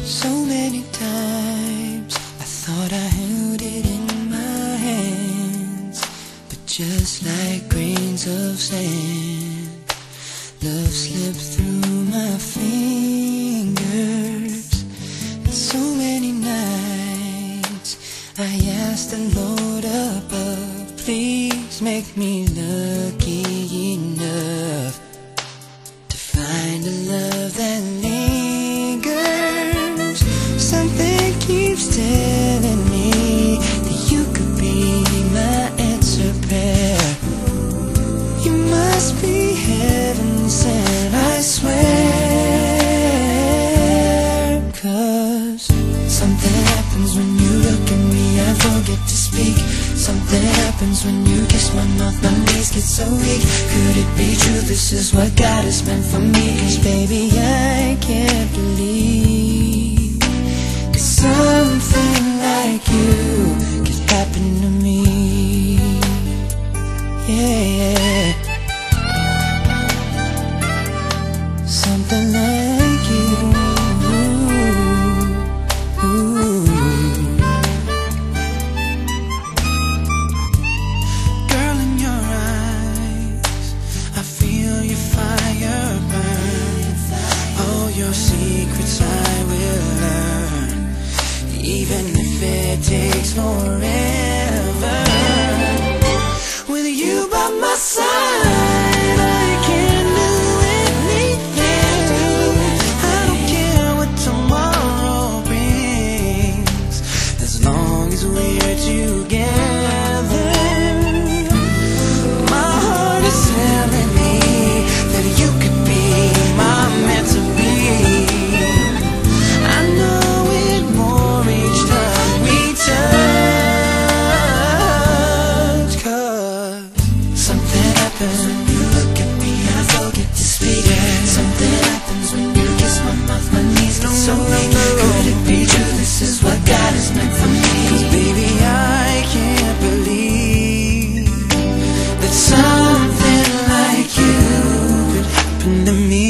So many times I thought I held it in my hands, but just like grains of sand, love slipped through my fingers. And so many nights I asked the Lord above, please make me lucky enough to find a love that lingers. Something keeps telling me that you could be my answered prayer. You must be heaven sent, I swear. 'Cause something happens when you look at me, I forget to speak. Something happens when you kiss my mouth, my knees get so weak. Could it be true, this is what God has meant for me? 'Cause baby, I can't believe that something like you could happen to me. Yeah, something like you. Girl, in your eyes, I feel your fire burn. All your secrets I will learn, even if it takes forever. With you by my side, I can do anything. I don't care what tomorrow brings, as long as we're together. My heart is telling me that you could be my meant to be. I know it more each time we touch. 'Cause something happens when you look at me, I forget to speak. Something happens when you kiss my mouth, my knees get so weak. Could it be true, this is what God has meant for me? 'Cause baby, I can't believe that something like you could happen to me.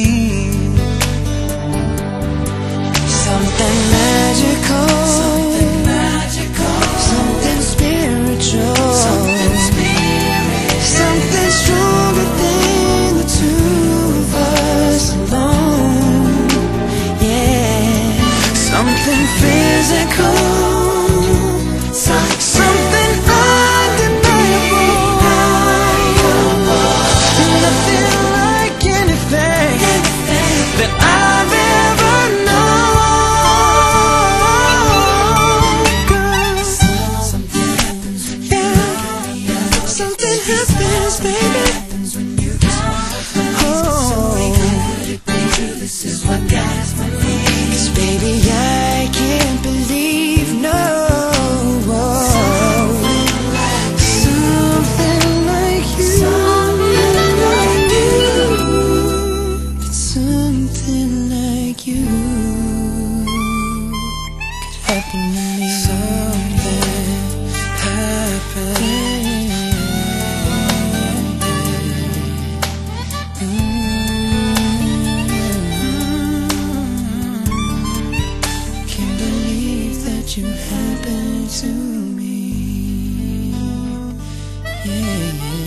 Something magical, something magical, something spiritual, something stronger than the two of us alone. Yeah, something physical, something undeniable. Nothing like anything that I've ever known. 'Cause something happens when you look at me, something happens, baby. This is what God has meant for me. 'Cause baby, I can't believe, no, something like you, that something like you could happen to me. Something happened. You happen to me, yeah, yeah.